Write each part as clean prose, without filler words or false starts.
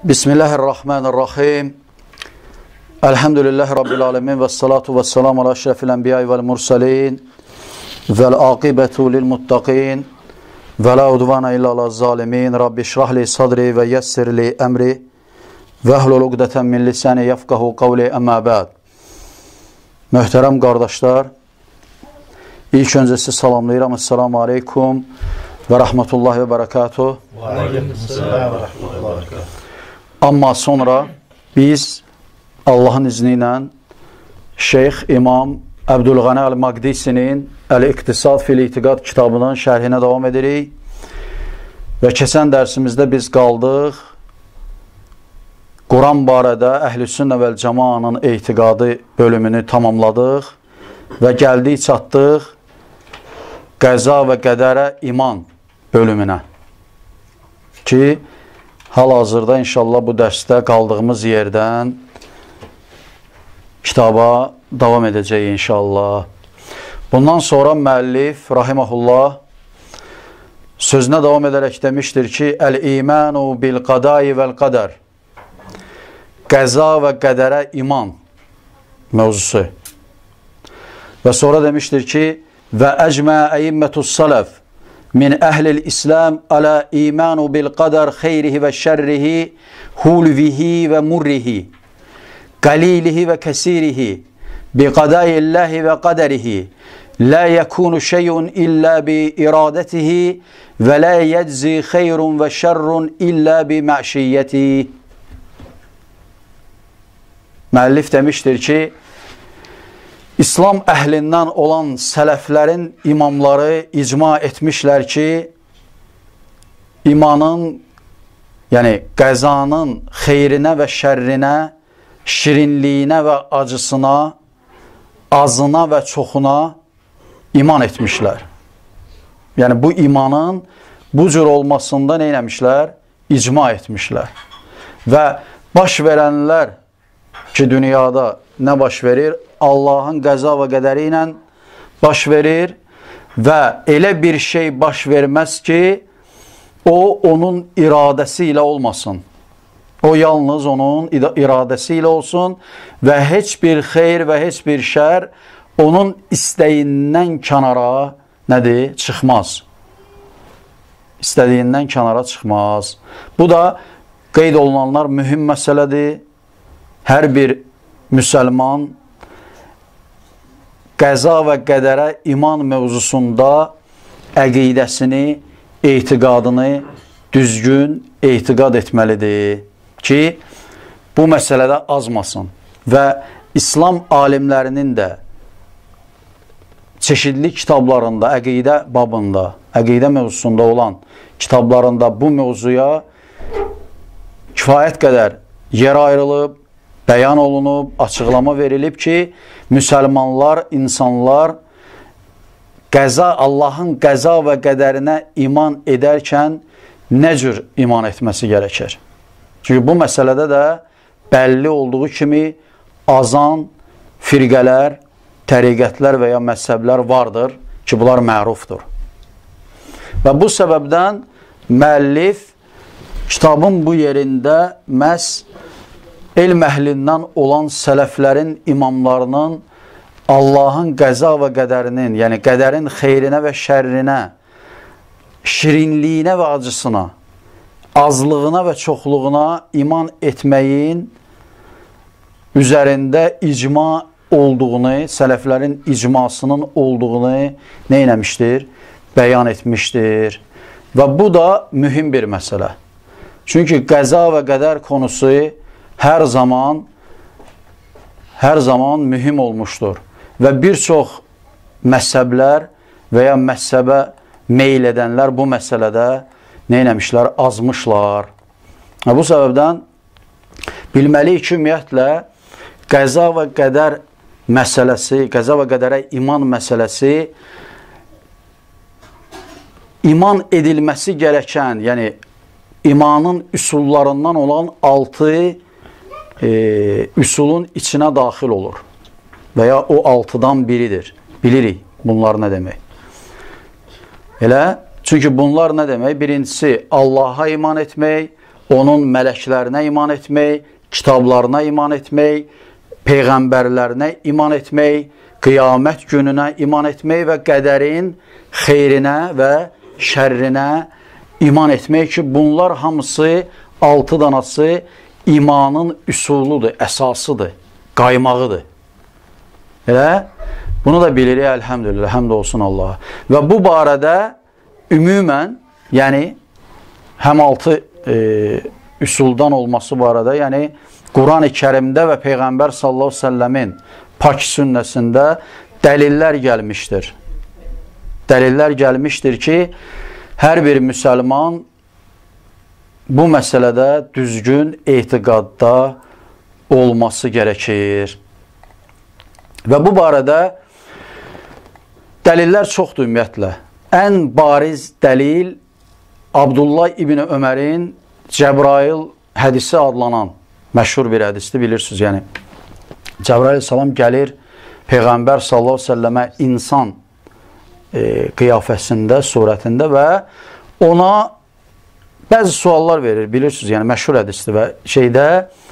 Bismillahirrahmanirrahim. Elhamdülillahi Rabbil alemin ve salatu ve selamu ala şerefil enbiyayı vel mursalin vel aqibetu lil muttaqin ve la udvana illa ala zalimin. Rabbi şrahli sadri ve yessirli emri ve ehlul ugdeten min lisani yefkahu kavli emma ba'd. Möhtərəm qardaşlar, ilk öncə sizi salamlayıram. Esselamu aleykum və rahmetullahi və barakatuh. Və aleykümselam və rahmetullahi və barakatuh. Amma sonra biz Allahın izni ilə Şeyx İmam Əbdülğəni Əl-Maqdisinin Əl-İqtisad fil-İtiqad kitabının şərhinə davam edirik. Və keçən dərsimizdə biz qaldıq Quran barədə Əhlüsünnə vəl Cəmaanın etiqadı bölümünü tamamladıq və gəldik çatdıq qəza və qədərə iman bölümünə ki, hal-hazırda inşallah bu dərsdə qaldığımız yerdən kitaba davam edəcək inşallah. Bundan sonra müəllif rahiməhullah sözünə davam edərək demişdir ki, Əl-İmanu bil-qadai vəl-qadər, qəza və qədərə iman mövzusu. Və sonra demişdir ki, və əcmə əimmətus sələf min əhlil İslam alə imanu bil qadar xeyrihi və şərrihi hulvihi və murrihi qalilihi və kəsirihi bi qadaillahi və qədərihi la yəkunu şeyun illə bi iradətihi və la yəczi xeyrun və şərrun illə bi məşiyyətihi. Müəllif demişdir ki, İslam əhlindən olan sələflərin imamları icma etmişlər ki, imanın, yəni qəzanın xeyrinə və şərrinə, şirinliyinə və acısına, azına və çoxuna iman etmişlər. Yəni bu imanın bu cür olmasında nə etmişlər? İcma etmişlər. Və baş verənlər ki, dünyada nə baş verir? Allahın qəza və qədəri ilə baş verir və elə bir şey baş verməz ki, o onun iradəsi ilə olmasın. O yalnız onun iradəsi ilə olsun və heç bir xeyr və heç bir şər onun istəyindən kənara nədir? Çıxmaz. İstədiyindən kənara çıxmaz. Bu da qeyd olunanlar mühüm məsələdir. Hər bir müsəlman qəza və qədərə iman mövzusunda əqidəsini, etiqadını düzgün etiqad etməlidir ki, bu məsələdə azmasın. Və İslam alimlərinin də çeşidli kitablarında, əqidə babında, əqidə mövzusunda olan kitablarında bu mövzuya kifayət qədər yer ayrılıb, bəyan olunub, açıqlama verilib ki, müsəlmanlar, insanlar Allahın qəza və qədərinə iman edərkən nə cür iman etməsi gərəkir? Çünki bu məsələdə də bəlli olduğu kimi azan firqələr, təriqətlər və ya məzhəblər vardır ki, bunlar mərufdur. Və bu səbəbdən müəllif kitabın bu yerində məhz elm əhlindən olan sələflərin imamlarının Allahın qəza və qədərinin, yəni qədərin xeyrinə və şərrinə, şirinliyinə və acısına, azlığına və çoxluğuna iman etməyin üzərində icma olduğunu, sələflərin icmasının olduğunu nə etmişdir? Bəyan etmişdir. Və bu da mühüm bir məsələ. Çünki qəza və qədər konusu hər zaman mühüm olmuşdur. Və bir çox məzhəblər və ya məzhəbə meyl edənlər bu məsələdə nə etmişlər? Azmışlar. Bu səbəbdən bilməliyik ki, ümumiyyətlə, qəza və qədər məsələsi, qəza və qədərə iman məsələsi iman edilməsi gərəkən, yəni imanın üsullarından olan 6 üsulun içinə daxil olur və ya o 6-dan biridir. Bilirik bunlar nə demək. Elə, çünki bunlar nə demək? Birincisi, Allaha iman etmək, onun mələklərinə iman etmək, kitablarına iman etmək, peyğəmbərlərinə iman etmək, qiyamət gününə iman etmək və qədərin xeyrinə və şərrinə iman etmək ki, bunlar hamısı 6 danası imanın üsuludur, əsasıdır, qaymağıdır. Elə? Bunu da bilirik, əlhəmdülillah, həmd olsun Allaha. Və bu barədə ümumən, yəni həm 6 üsuldan olması barədə, yəni Quran-ı Kərimdə və Peyğəmbər sallallahu əleyhi və səlləmin pak sünnəsində dəlillər gəlmişdir. Dəlillər gəlmişdir ki, hər bir müsəlman bu məsələdə düzgün etiqadda olması gərəkir. Və bu barədə dəlillər çoxdur ümumiyyətlə. Ən bariz dəlil Abdullah İbn Ömərin Cəbrail hədisi adlanan məşhur bir hədisdir, bilirsiniz. Yəni, Cəbrail salam gəlir Peyğəmbər sallallahu əleyhi və səlləmə insan qiyafəsində, surətində və ona bəzi suallar verir, bilirsiniz. Yəni, məşhur hədisdir və şeydə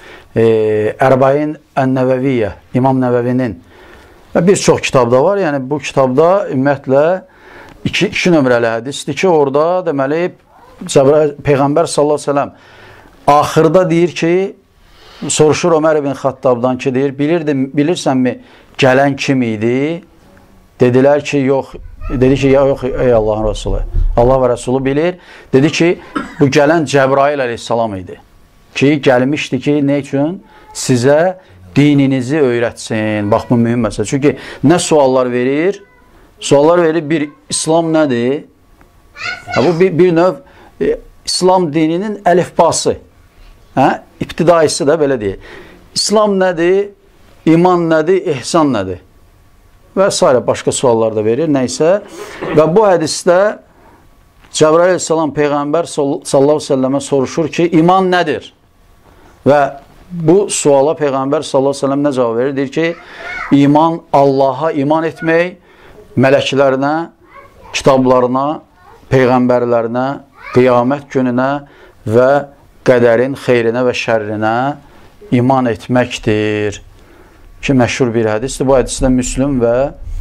Ərbain Ən-Nəvəviyyə, İmam Nəvəvinin və bir çox kitabda var. Yəni, bu kitabda ümumiyyətlə 2 nömrəli hədisdir ki, orada deməli Peyğəmbər sallallahu əleyhi və səlləm axırda deyir ki, soruşur Ömər ibn Xattabdan ki, deyir, bilirsənmi gələn kim idi? Dedilər ki, yox. Dedi ki, yox, ey Allahın Rəsulü. Allah və Rəsulü bilir. Dedi ki, bu gələn Cəbrail əleyhissalam idi. Ki, gəlmişdi ki, ne üçün? Sizə dininizi öyrətsin. Bax, bu mühüm məsələ. Çünki nə suallar verir? Suallar verir, bir İslam nədir? Bu bir növ İslam dininin əlifbası. İbtidaisi də belə deyil. İslam nədir? İman nədir? İhsan nədir? Və s. başqa suallar da verir, nəysə. Və bu hədisdə Cəbrail əleyhissalam Peyğəmbər sallallahu əleyhi və səlləmə soruşur ki, iman nədir? Və bu suala Peyğəmbər sallallahu əleyhi və səlləm nə cavab verir? Deyir ki, iman Allaha iman etmək, mələklərinə, kitablarına, peyğəmbərlərinə, qiyamət gününə və qədərin xeyrinə və şərrinə iman etməkdir. Ki, məşhur bir hədisdir. Bu hədisdə Müslüm və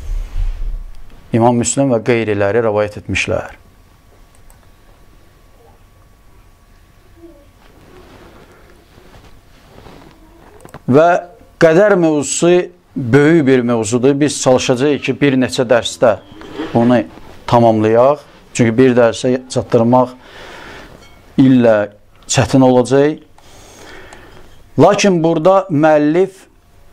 İmam Müslüm və qeyriləri rəvayət etmişlər. Və qədər mövzusu böyük bir mövzudur. Biz çalışacağıq ki, bir neçə dərsdə onu tamamlayaq. Çünki bir dərsə çatdırmaq illə çətin olacaq. Lakin burada müəllif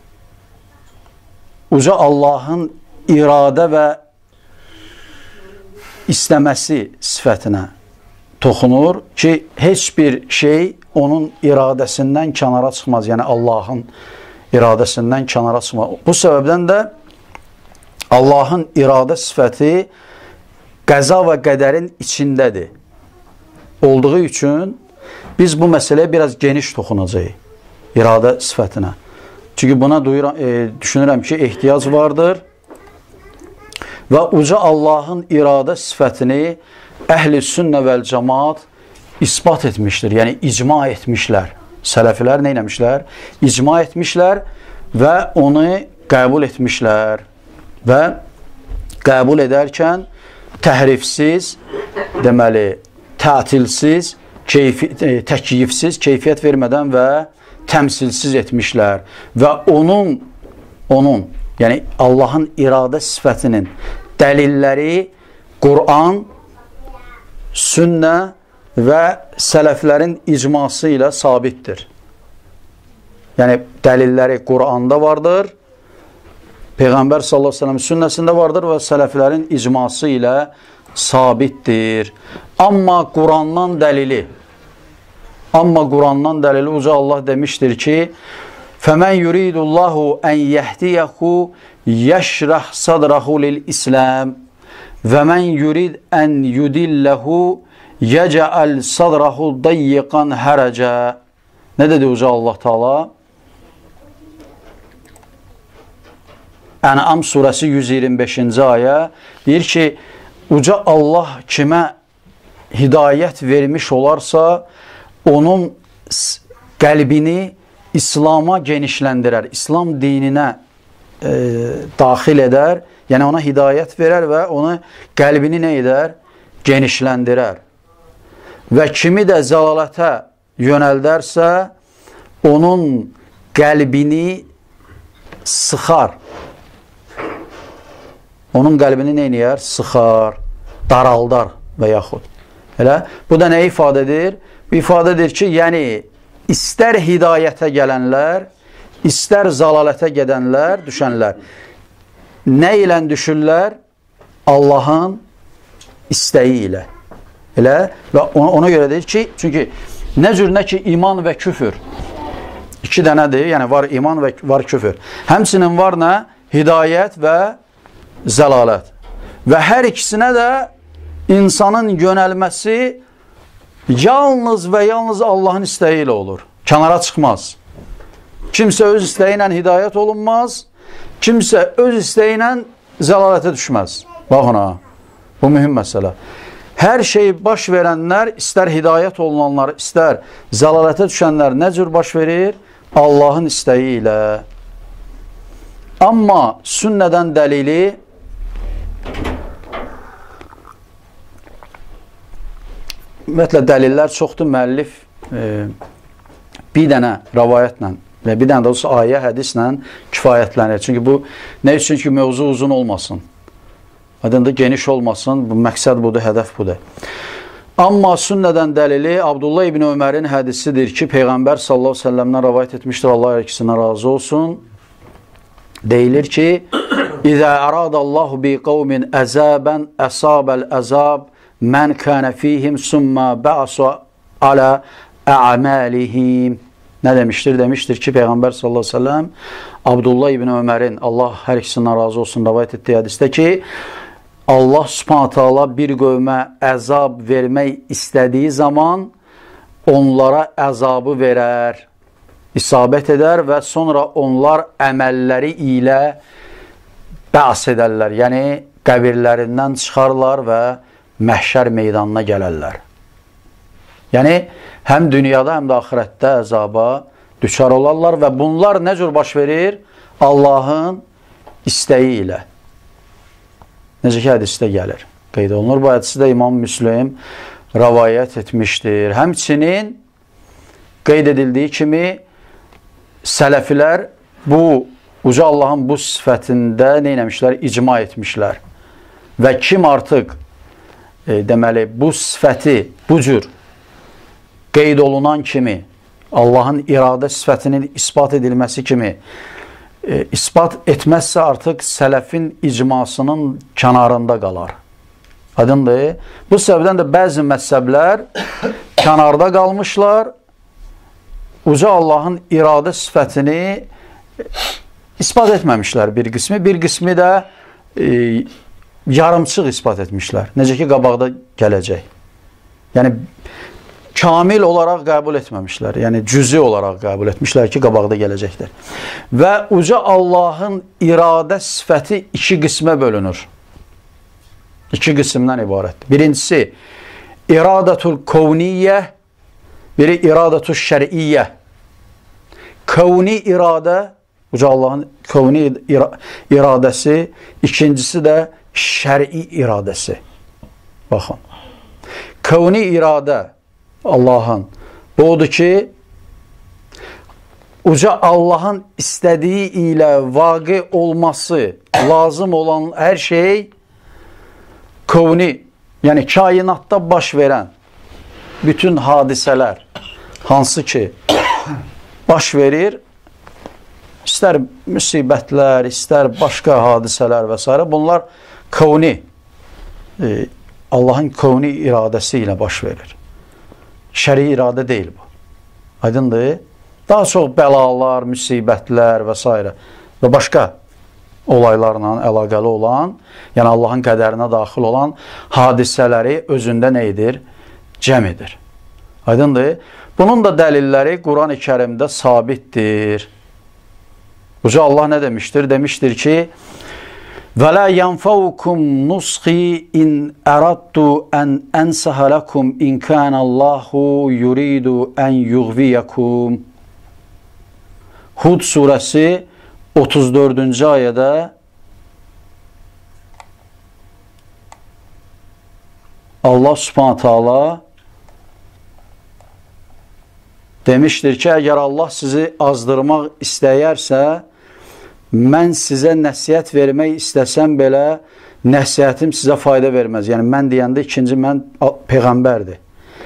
uca Allahın iradə və istəməsi sifətinə toxunur ki, heç bir şey onun iradəsindən kənara çıxmaz. Yəni, Allahın iradəsindən kənara çıxmaz. Bu səbəbdən də Allahın iradə sifəti qəza və qədərin içindədir. Olduğu üçün biz bu məsələyə biraz geniş toxunacağıq, iradə sifətinə. Çünki buna düşünürəm ki, ehtiyac vardır və uca Allahın iradə sifətini əhl-i sünnə vəl cəmaat isbat etmişdir, yəni icma etmişlər. Sələfilər nə eləmişlər? İcma etmişlər və onu qəbul etmişlər və qəbul edərkən təhrifsiz, deməli, tətilsiz, təkyifsiz, keyfiyyət vermədən və təmsilsiz etmişlər və onun, yəni Allahın iradə sifətinin dəlilləri Quran, sünnə və sələflərin icması ilə sabitdir. Yəni, dəlilləri Quranda vardır, Peyğəmbər sallallahu əleyhi və səlləm sünnəsində vardır və sələflərin icması ilə sabitdir. Amma Qurandan dəlili uca Allah demişdir ki, فَمَنْ يُرِيدُ اللّٰهُ أَنْ يَهْدِيَهُ يَشْرَحْ صَدْرَهُ لِلْإِسْلَامِ وَمَنْ يُرِيدْ أَنْ يُدِلَّهُ يَجَعَلْ صَدْرَهُ ضَيِّقًا هَرَجًا. Ne dedi uca Allah Teala? Ən'am surəsi 125-ci ayə deyir ki, uca Allah kimə hidayət vermiş olarsa, onun qəlbini İslam'a genişləndirər, İslam dininə daxil edər, yəni ona hidayət verər və onu qəlbini nə edər? Genişləndirər. Və kimi də zəlalətə yönəldərsə, onun qəlbini sıxar. Onun qəlbini nə edir? Sıxar, daraldar və yaxud. Elə, bu da nə ifadə edir? Bu ifadə edir ki, yəni, istər hidayətə gələnlər, istər zalalətə gedənlər, düşənlər, nə ilə düşürlər? Allahın istəyi ilə. Elə, və ona görə deyir ki, çünki nə cür nə ki iman və küfür, iki dənədir, yəni var iman və var küfür. Həmçinin var nə? Hidayət və zəlalət. Və hər ikisinə də insanın yönəlməsi yalnız və yalnız Allahın istəyi ilə olur. Kənara çıxmaz. Kimsə öz istəyi ilə hidayət olunmaz, kimsə öz istəyi ilə zəlalətə düşməz. Baxın ha, bu mühüm məsələ. Hər şey baş verənlər, istər hidayət olunanlar, istər zəlalətə düşənlər nə cür baş verir? Allahın istəyi ilə. Amma sünnədən dəlili ümumiyyətlə dəlillər çoxdur. Müəllif bir dənə rəvayətlə və bir dənə də olsa ayə, hədislə kifayətlənir. Çünki bu nə üçün ki, mövzu uzun olmasın. Adında geniş olmasın. Bu məqsəd budur, hədəf budur. Amma sünnədən dəlili Abdullah ibn Ömərin hədisidir ki, Peyğəmbər sallallahu əleyhi və səlləmdən rəvayət etmişdir. Allah hər ikisindən razı olsun. Deyilir ki, İzə əradallahu bi qavmin əzəbən əsabəl əzab mən kənə fihim sümmə bə'su alə ə'məlihim. Nə demişdir? Demişdir ki, Peyğəmbər sallallahu əleyhi və səlləm Abdullah ibn Ömərin, Allah hər ikisindən razı olsun, rəvayət etdiyi hədisdə ki, Allah subhanahu ta'ala bir qövmə əzab vermək istədiyi zaman onlara əzabı verər, isabət edər və sonra onlar əməlləri ilə bəs edərlər. Yəni, qəbirlərindən çıxarlar və məhşər meydanına gələrlər. Yəni, həm dünyada, həm də axirətdə əzaba düşər olarlar və bunlar nə cür baş verir? Allahın istəyi ilə. Necə ki, hədisdə gəlir, qeyd olunur. Bu hədisdə İmam Müslim rəvayət etmişdir. Həmçinin qeyd edildiyi kimi sələfilər bu uca Allahın bu sifətində nə etmişlər? İcma etmişlər. Və kim artıq deməli, bu sifəti bu cür qeyd olunan kimi, Allahın iradə sifətinin ispat edilməsi kimi ispat etməzsə artıq sələfin icmasının kənarında qalar. Aydındır. Bu səbəbdən də bəzi məzhəblər kənarda qalmışlar. Uca Allahın iradə sifətini ispat etməmişlər bir qismi. Bir qismi də yarımçıq ispat etmişlər. Necə ki, qabaqda gələcək. Yəni, kamil olaraq qəbul etməmişlər. Yəni, cüzi olaraq qəbul etmişlər ki, qabaqda gələcəkdir. Və uca Allahın iradə sifəti iki qismə bölünür. İki qismdən ibarətdir. Birincisi, iradətul kovniyyə, biri iradətul şəriyyə. Kovni iradə, uca Allahın kovni iradəsi, ikincisi də şəri iradəsi. Baxın. Kovni iradə Allahın bu odur ki, uca Allahın istədiyi ilə vaqi olması lazım olan hər şey kovni, yəni kainatda baş verən bütün hadisələr hansı ki baş verir, istər müsibətlər, istər başqa hadisələr və s. bunlar kovni, Allahın kovni iradəsi ilə baş verir. Şəri iradə deyil bu. Aydındır. Daha çox bəlalar, müsibətlər və s. və başqa olaylarla əlaqəli olan, yəni Allahın qədərinə daxil olan hadisələri özündə nə edir? Cəm edir. Aydındır. Bunun da dəlilləri Quran-ı Kərimdə sabitdir. Uca Allah nə demişdir? Demişdir ki, Və la yanfaukum nuskhi in aradtu an ansaha lakum in kana Allahu yuridu an yughwiyakum. Hud surəsi 34-cü ayədə Allah Subhanahu taala demişdir ki, əgər Allah sizi azdırmaq istəyərsə, mən sizə nəsihət vermək istəsəm belə, nəsihətim sizə fayda verməz. Yəni, mən deyəndə ikinci mən Peyğəmbərdir.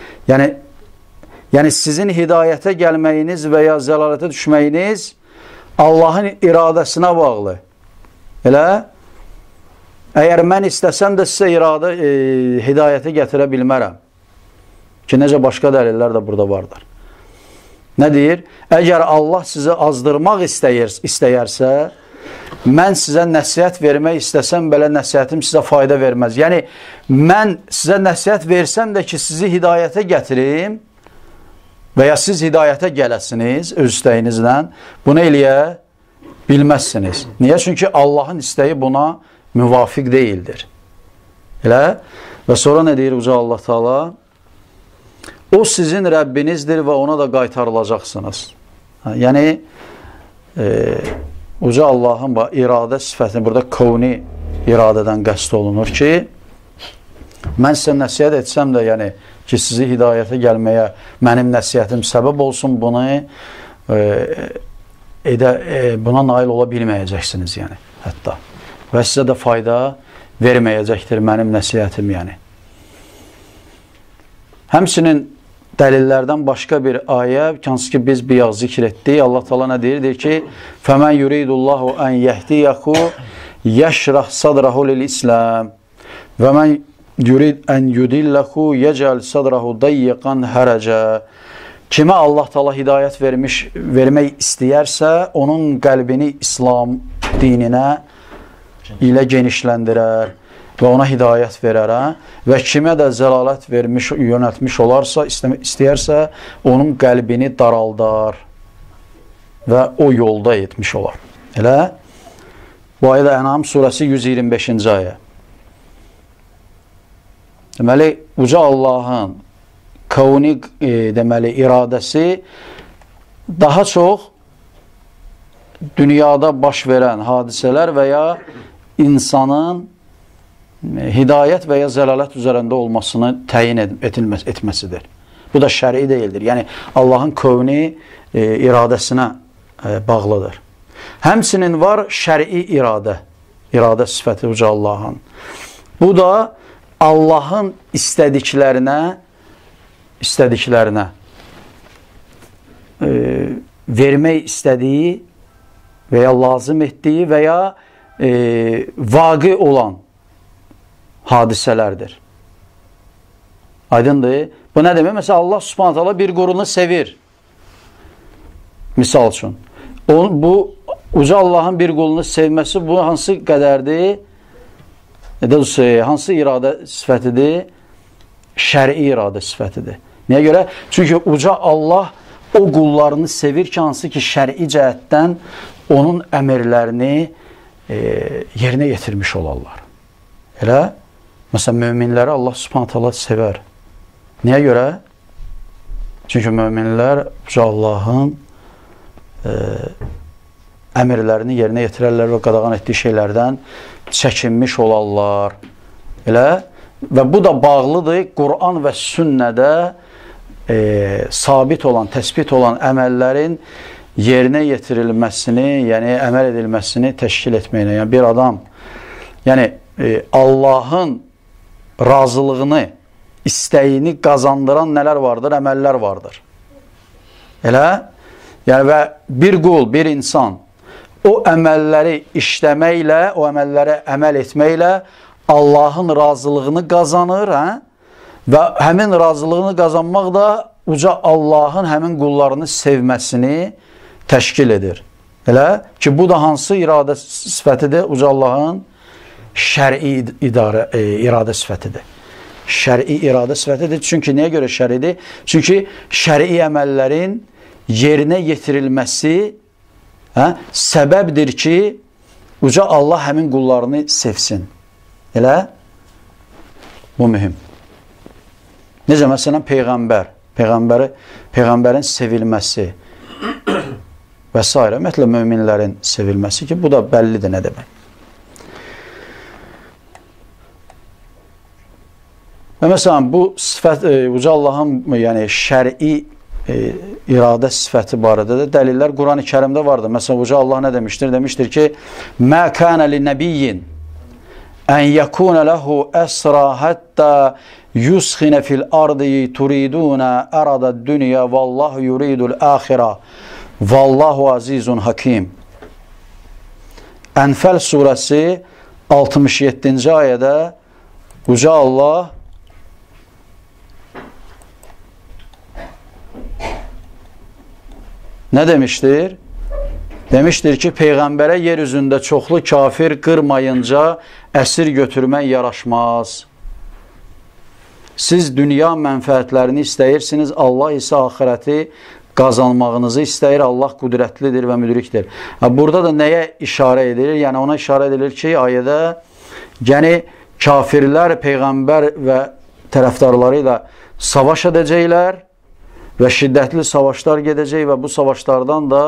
Yəni sizin hidayətə gəlməyiniz və ya zəlalətə düşməyiniz Allahın iradəsinə bağlı. Elə? Əgər mən istəsəm də sizə hidayətə gətirə bilmərəm. Ki, necə başqa dəlillər də burada vardır. Nə deyir? Əgər Allah sizi azdırmaq istəyərsə, mən sizə nəsihət vermək istəsəm belə nəsihətim sizə fayda verməz. Yəni, mən sizə nəsihət versəm də ki, sizi hidayətə gətirim və ya siz hidayətə gələsiniz öz istəyinizlə, bunu eləyə bilməzsiniz. Niyə? Çünki Allahın istəyi buna müvafiq deyildir. Elə? Və sonra nə deyir Uca Allah Teala? O sizin Rəbbinizdir və ona da qaytarılacaqsınız. Yəni, Uca Allahın iradə sifətini, burada kavni iradədən qəsd olunur ki, mən sizə nəsihət etsəm də, yəni ki, sizi hidayətə gəlməyə mənim nəsihətim səbəb olsun, buna nail ola bilməyəcəksiniz, yəni, hətta. Və sizə də fayda verməyəcəkdir mənim nəsihətim, yəni. Həmçinin dəlillərdən başqa bir ayə, hansı ki biz bir yaz zikr etdik. Allah Teala nə deyir? Deyir ki, فَمَنْ يُرِيدُ اللّٰهُ أَنْ يَهْدِيَكُ يَشْرَحْ صَدْرَهُ لِلْإِسْلَامِ وَمَنْ يُرِيدْ أَنْ يُدِلَّهُ يَجَعَلْ صَدْرَهُ ضَيِّقًا هَرَجًا. Kimə Allah Teala hidayət vermək istəyərsə, onun qəlbini İslam dininə ilə genişləndirər və ona hidayət verər, və kimə də zəlalət yönəltmiş olarsa, istəyərsə, onun qəlbini daraldar və o yolda etmiş olar. Elə? Bu ayədə Ənam surəsi 125-ci ayə. Deməli, Uca Allahın kavni iradəsi daha çox dünyada baş verən hadisələr və ya insanın hidayət və ya zəlalət üzərində olmasını təyin etməsidir. Bu da şəri deyildir. Yəni, Allahın kövni iradəsinə bağlıdır. Həmçinin var şəri iradə sifəti Uca Allahın. Bu da Allahın istədiklərinə vermək istədiyi və ya lazım etdiyi və ya vaqi olan hadisələrdir. Aydındır. Bu nə demək? Məsələn, Allah Subhanahu taala bir qulunu sevir. Misal üçün. Bu, Uca Allahın bir qulunu sevməsi bu hansı qədərdir? Hansı iradə sifətidir? Şəri iradə sifətidir. Niyə görə? Çünki Uca Allah o qullarını sevir ki, hansı ki, şəri cəhətdən onun əmrlərini yerinə yetirmiş olarlar. Elə? Məsələn, möminləri Allah Subhanahu taala sevər. Niyə görə? Çünki möminlər Uca Allahın əmrlərini yerinə yetirərlər və qadağan etdiyi şeylərdən çəkinmiş olarlar. Elə? Və bu da bağlıdır Quran və sünnədə sabit olan, təsbit olan əməllərin yerinə yetirilməsini, yəni əməl edilməsini təşkil etməyinə. Yəni bir adam, yəni Allahın razılığını, istəyini qazandıran nələr vardır? Əməllər vardır. Elə? Yəni və bir qul, bir insan o əməlləri işləməklə, o əməllərə əməl etməklə Allahın razılığını qazanır, və həmin razılığını qazanmaq da Uca Allahın həmin qullarını sevməsini təşkil edir. Elə ki, bu da hansı iradə sifətidir? Uca Allahın şəri iradə sifətidir. Şəri iradə sifətidir. Çünki nəyə görə şəridir? Çünki şəri əməllərin yerinə yetirilməsi səbəbdir ki, Uca Allah həmin qullarını sevsin. Elə? Bu mühüm. Necə, məsələn, Peyğəmbərin sevilməsi və s. Ümumiyyətlə, möminlərin sevilməsi ki, bu da bəllidir nə demək. Və məsələn, bu sifət, Uca Allahın yəni, şəri iradə sifəti barədə də dəlillər Quran-ı Kərimdə vardır. Məsələn, Uca Allah nə demişdir? Demişdir ki, mə kənə li nəbiyyin ən yəkunə ləhu əsra həttə yusxinə fil ardı turidunə əradəd dünya vallahu yuridul əxirə vallahu azizun hakim. Ənfəl surəsi 67-ci ayədə Uca Allah nə demişdir? Demişdir ki, Peyğəmbərə yer üzündə çoxlu kafir qırmayınca əsir götürmək yaraşmaz. Siz dünya mənfəətlərini istəyirsiniz, Allah isə axirəti qazanmağınızı istəyir, Allah qüdrətlidir və müdrikdir. Burada da nəyə işarə edilir? Yəni ona işarə edilir ki, ayədə yəni kafirlər Peyğəmbər və tərəfdarları ilə savaş edəcəklər və şiddətli savaşlar gedəcək və bu savaşlardan da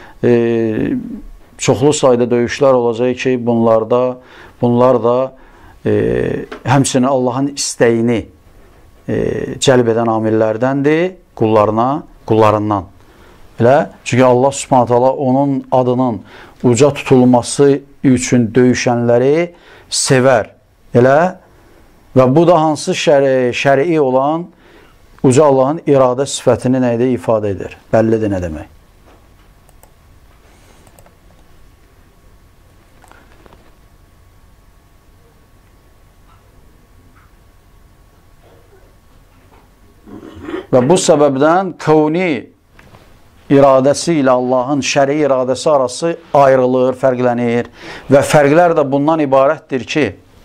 çoxlu sayda döyüşlər olacaq ki, bunlar da həmçinin Allahın istəyini cəlb edən amillərdəndir qullarından. Elə? Çünki Allah Subhanahu taala onun adının uca tutulması üçün döyüşənləri sevər. Elə? Və bu da hansı şəri olan Uca Allahın iradə sifətini nə edir? İfadə edir. Bəllidir nə demək. Və bu səbəbdən kavni iradəsi ilə Allahın şəri iradəsi arası ayrılır, fərqlənir və fərqlər də bundan ibarətdir ki,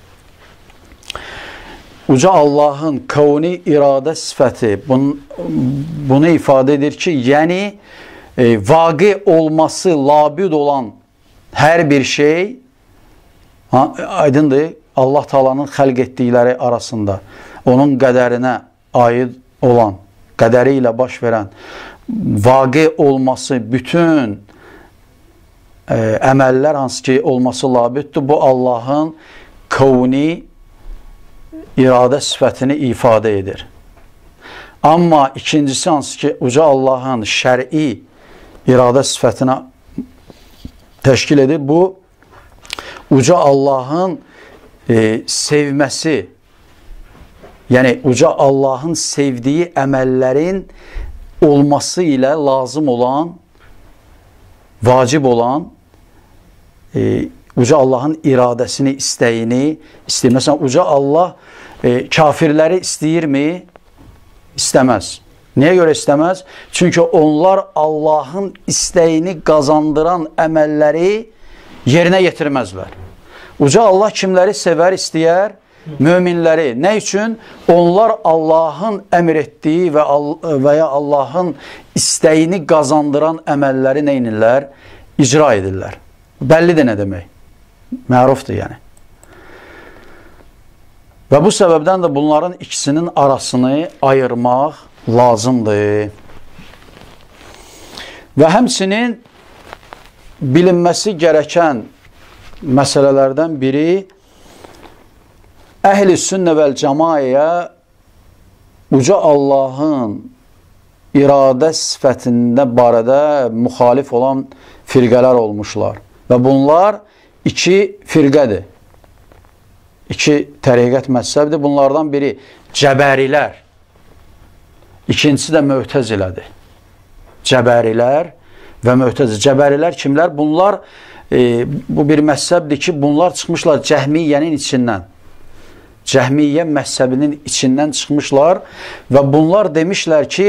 Uca Allahın kavni iradə sifəti bunu ifadə edir ki, yəni vaqi olması labüd olan hər bir şey aydındır, Allah Taala'nın xəlq etdikləri arasında onun qədərinə aid olan, qədəri ilə baş verən vaqi olması bütün əməllər hansı ki olması labüddür, bu Allahın kavni iradə sifətini ifadə edir. Amma ikincisi hansı ki Uca Allahın şəri iradə sifətinə təşkil edir, bu Uca Allahın sevməsi, yəni Uca Allahın sevdiyi əməllərin olması ilə lazım olan, vacib olan Uca Allahın iradəsini, istəyini istəyir. Məsələn, Uca Allah kafirləri istəyirmi? İstəməz. Niyə görə istəməz? Çünki onlar Allahın istəyini qazandıran əməlləri yerinə yetirməzlər. Uca Allah kimləri sevər, istəyər? Möminləri. Nə üçün? Onlar Allahın əmr etdiyi və ya Allahın istəyini qazandıran əməlləri nə edirlər? İcra edirlər. Bəllidir nə demək? Mərufdur yəni. Və bu səbəbdən də bunların ikisinin arasını ayırmaq lazımdır. Və həmçinin bilinməsi gərəkən məsələlərdən biri Əhl-i Sünnə vəl Cəmaəyə Uca Allahın iradə sifətində barədə müxalif olan firqələr olmuşlar. Və bunlar iki firqədir. İki təriqət məzhəbdir. Bunlardan biri Cəbərilər, ikincisi də Möhtəzilədir. Cəbərilər və Möhtəzil. Cəbərilər kimlər? Bunlar, bu bir məzhəbdir ki, bunlar çıxmışlar Cəhmiyyənin içindən. Cəhmiyyə məzhəbinin içindən çıxmışlar və bunlar demişlər ki,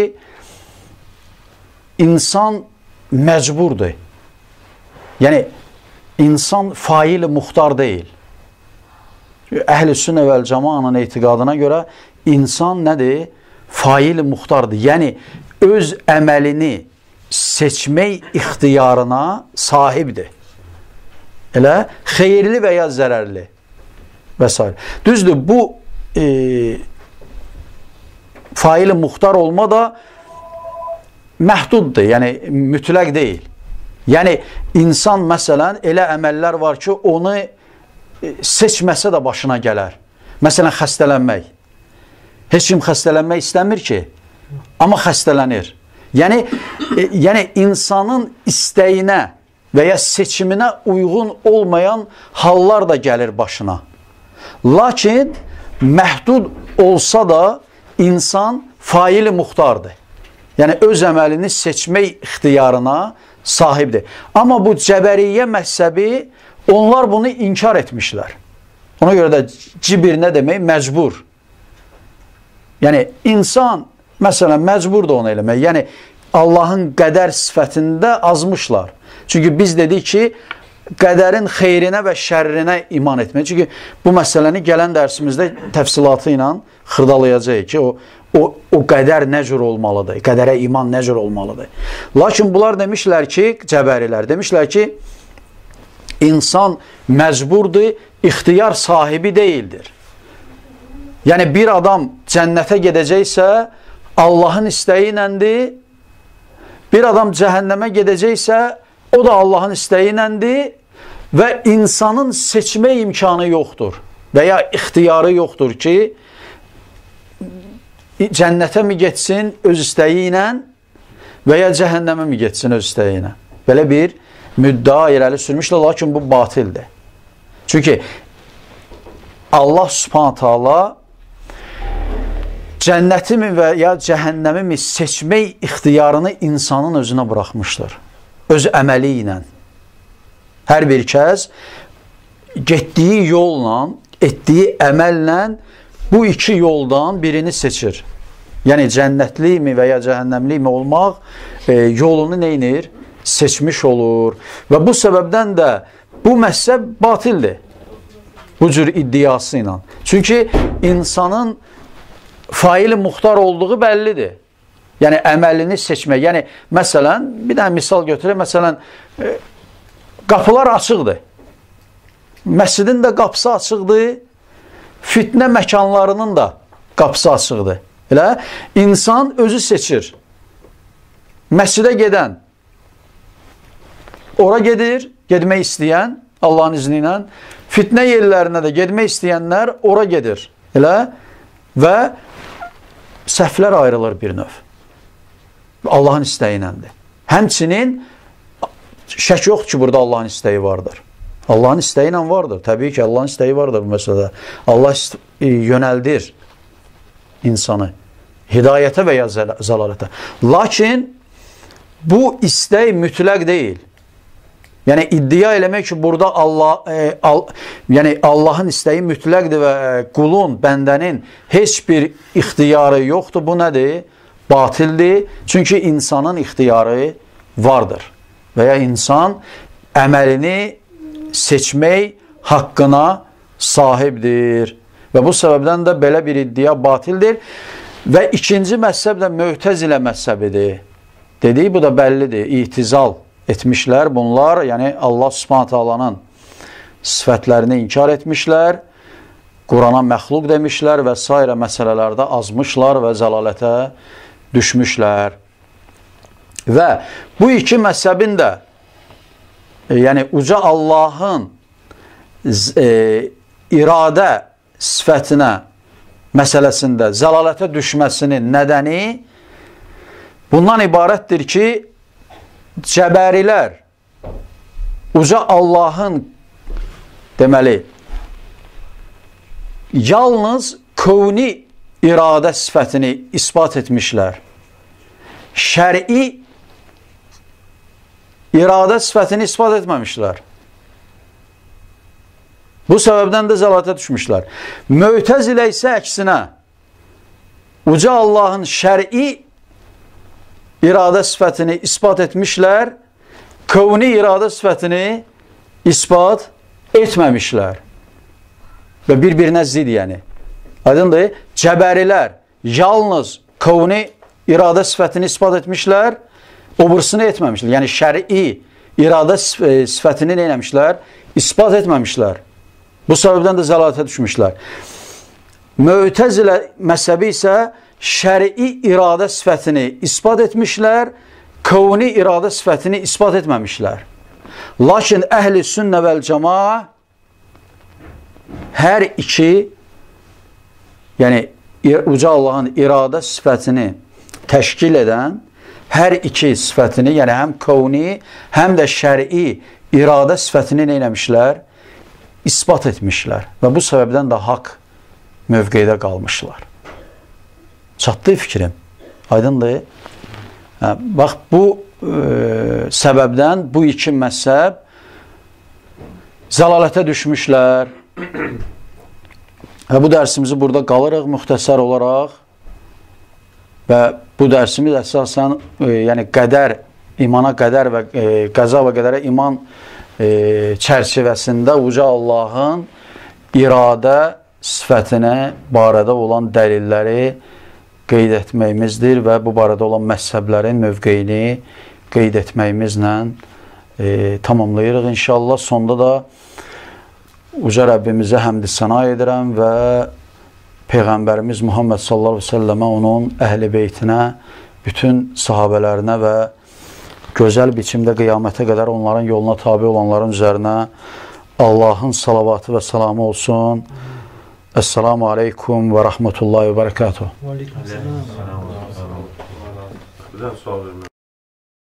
insan məcburdur. Yəni, insan fail-i muxtar deyil. Əhl-i Sünnə vəl Cəmaənin etiqadına görə insan nədir? Fail-i muxtardır. Yəni, öz əməlini seçmək ixtiyarına sahibdir. Elə xeyirli və ya zərərli və s. Düzdür, bu faili muxtar olma da məhduddur, yəni mütləq deyil. Yəni, insan məsələn, elə əməllər var ki, onu seçməsə də başına gələr. Məsələn, xəstələnmək. Heç kim xəstələnmək istəmir ki, amma xəstələnir. Yəni insanın istəyinə və ya seçiminə uyğun olmayan hallar da gəlir başına. Lakin, məhdud olsa da insan faili muxtardır. Yəni, öz əməlini seçmək ixtiyarına sahibdir. Amma bu cəbəriyyə məzhəbi, onlar bunu inkar etmişlər. Ona görə də cibir nə demək? Məcbur. Yəni, insan, məsələn, məcburdur onu eləmək. Yəni, Allahın qədər sifətində azmışlar. Çünki biz dedik ki, qədərin xeyrinə və şərrinə iman etmək. Çünki bu məsələni gələn dərsimizdə təfsilatı ilə xırdalayacaq ki, o qədər nə cür olmalıdır, qədərə iman nə cür olmalıdır. Lakin bunlar demişlər ki, cəbərilər, demişlər ki, insan məcburdur, ixtiyar sahibi deyildir. Yəni, bir adam cənnətə gedəcəksə, Allahın istəyi iləndir, bir adam cəhənnəmə gedəcəksə, o da Allahın istəyi iləndir və insanın seçmə imkanı yoxdur və ya ixtiyarı yoxdur ki, cənnətə mi getsin öz istəyi ilə və ya cəhənnəmə mi getsin öz istəyi ilə. Belə bir müddəa irəli sürmüşlər, lakin bu batildir. Çünki Allah Subhanahu taala cənnətimi və ya cəhənnəmimi seçmək ixtiyarını insanın özünə buraxmışdır. Öz əməli ilə. Hər bir kəs getdiyi yolla, etdiyi əməllə bu iki yoldan birini seçir. Yəni, cənnətli mi və ya cəhənnəmli mi olmaq yolunu neynir? Seçmiş olur. Və bu səbəbdən də bu məzhəb batildir. Bu cür iddiası ilə. Çünki insanın faili muxtar olduğu bəllidir. Yəni, əməlini seçmək. Yəni, məsələn, bir dənə misal götürək. Məsələn, qapılar açıqdır. Məscidin də qapısı açıqdır. Fitnə məkanlarının da qapısı açıqdır. Elə, insan özü seçir. Məscidə gedən, ora gedir, gedmək istəyən, Allahın izni ilə, fitnə yerlərinə də gedmək istəyənlər ora gedir. Elə, və səhvlər ayrılır bir növ. Allahın istəyi iləndir. Həmçinin, şək yoxdur ki, burada Allahın istəyi vardır. Allahın istəyi ilə vardır. Təbii ki, Allahın istəyi vardır bu məsələdə. Allah yönəldir insanı hidayətə və ya zəlalətə. Lakin bu istək mütləq deyil. Yəni, iddia eləmək ki, burada yəni Allahın istəyi mütləqdir və qulun, bəndənin heç bir ixtiyarı yoxdur. Bu nədir? Batildir. Çünki insanın ixtiyarı vardır. Və ya insan əməlini seçmək haqqına sahibdir. Və bu səbəbdən də belə bir iddia batildir. Və ikinci məzhəb də Mötəzilə məzhəbidir. Dedik, bu da bəllidir. İtizal etmişlər bunlar. Yəni, Allah Subhanahu taalanın sifətlərini inkar etmişlər. Qurana məxluq demişlər və s. məsələlərdə azmışlar və zəlalətə düşmüşlər. Və bu iki məzhəbin də yəni uca Allahın iradə sifətinə məsələsində zəlalətə düşməsinin nədəni bundan ibarətdir ki, cəbərilər uca Allahın deməli yalnız kövni iradə sifətini isbat etmişlər. Şəri iradə sifətini ispat etməmişlər. Bu səbəbdən də zəlalətə düşmüşlər. Mötəzilə isə əksinə uca Allahın şəri iradə sifətini ispat etmişlər, kövni iradə sifətini ispat etməmişlər. Və bir-birinə zid yəni. Aydındır, cəbərilər yalnız kövni iradə sifətini ispat etmişlər, obursunu etməmişlər. Yəni, şəri iradə sifətini nə eləmişlər? İsbat etməmişlər. Bu səbəbdən də zəlalətə düşmüşlər. Mü'təzilə məzhəbi isə şərii iradə sifətini ispat etmişlər, kavni iradə sifətini ispat etməmişlər. Lakin əhl-i sünnə vəl cəmaa hər iki, yəni Uca Allahın iradə sifətini təşkil edən hər iki sifətini, yəni həm kavni, həm də şərii iradə sifətini nə eləmişlər? İspat etmişlər və bu səbəbdən də haqq mövqedə qalmışlar. Çatdı fikrim. Aydındır. Bax, bu səbəbdən bu iki məzhəb zəlalətə düşmüşlər. Və bu dərsimizi burada qalırıq müxtəsər olaraq və bu dərsimiz əsasən yəni qədər, imana qədər və qəza və qədərə iman çərçivəsində Uca Allahın iradə sifətinə barədə olan dəlilləri qeyd etməyimizdir və bu barədə olan məzhəblərin mövqeyini qeyd etməyimizlə tamamlayırıq inşallah. Sonda da Uca Rəbbimizə həmd-i səna edirəm və Peyğəmbərimiz Muhammed sallallahu əleyhi və səlləmə, onun əhl-i beytinə, bütün sahabələrinə və gözəl biçimdə qiyamətə qədər onların yoluna tabi olanların üzərinə Allahın salavatı və salamı olsun. Esselamu aleykum və rahmetullahi və bərəkatuhu.